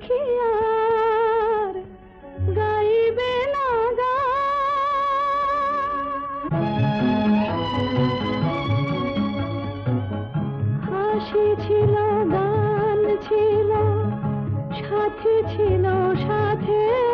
পাখি আর গাইবে না হাসি ছিল, গান ছিল, সাথী ছিল সাথে।